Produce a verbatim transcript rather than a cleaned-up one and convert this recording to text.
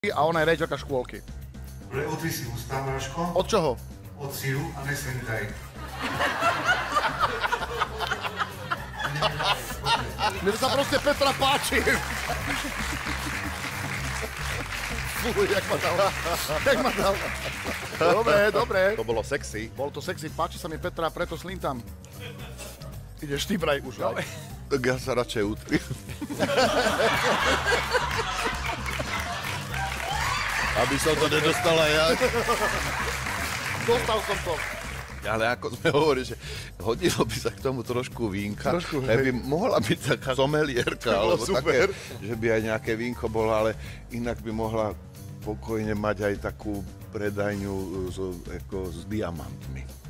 a ona je riaditeľka škôlky. Dobre, otri si ústa, Mraško. Od čoho? Od síru a nesenitaj. Mne sa proste Petra páči. Fuj, jak ma dal. Jak ma dal. Dobre, dobre. To bolo sexy. Bolo to sexy, páči sa mi Petra, preto slintam. Ideš ty braj už. No. Tak ja sa radšej utriem. Aby som to nedostala ja. Dostal som to. Ale ako sme hovorili, že hodilo by sa k tomu trošku vínka, Trošku, by mohla byť taká somelierka, alebo super. také, že by aj nejaké vínko bolo, ale inak by mohla pokojne mať aj takú predajňu s, ako, s diamantmi.